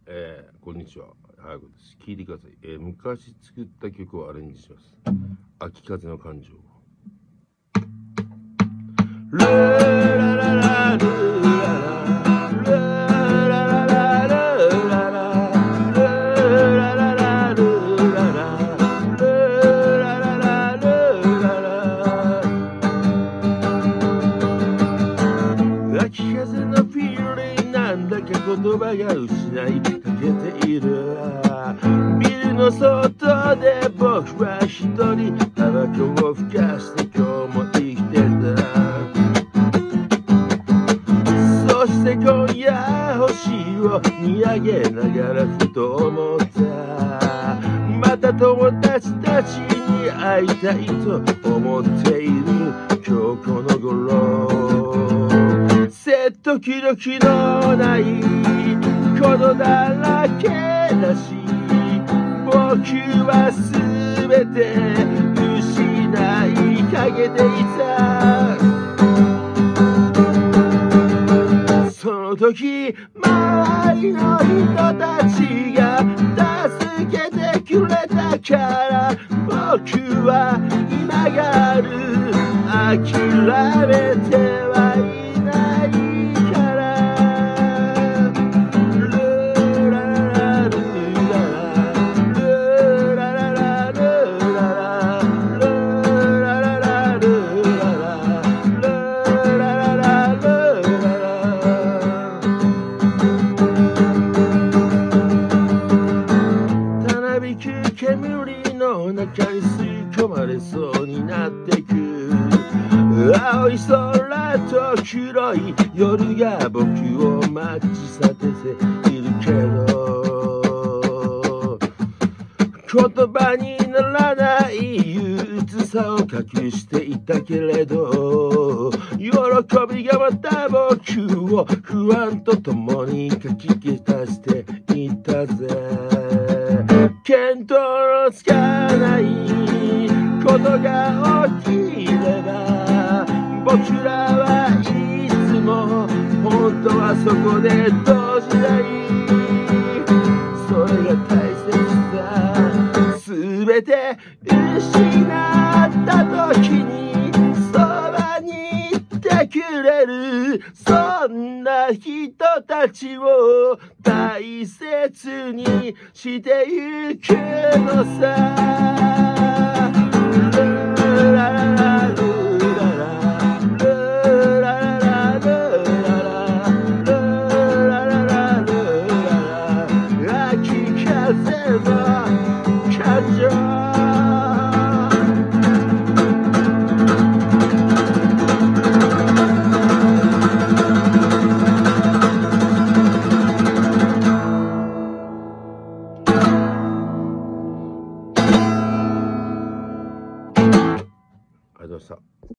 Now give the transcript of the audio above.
こんにちは。早くです。聞いてください。昔作った曲をアレンジします。秋風の感情。ルーラララルーララルーラララルーララルーラララルーララルーラララルーララ秋風のフィーリングなんだか言葉が失いかけている。ビルの外で僕は一人タバコをふかして今日も生きてた。そして今夜星を見上げながらふと思った。また友達たちに会いたいと思っている今日この頃。時々のないことだらけだし、僕はすべて失いかけていた。その時周りの人たちが助けてくれたから僕は今がある。諦めてはいない煙の中に吸い込まれそうになってく。青い空と黒い夜が僕を待ちさてているけど、言葉にならない憂鬱さを隠していたけれど、喜びがまた僕を不安とともにかき消していたぜ。見当のつかないことが起きれば僕らはいつも本当はそこで同時代。それが大切さ全て失った時にそばにいてくれる、そんな人たちを大切にしてゆくのさ。秋風の感情ありがとうございました。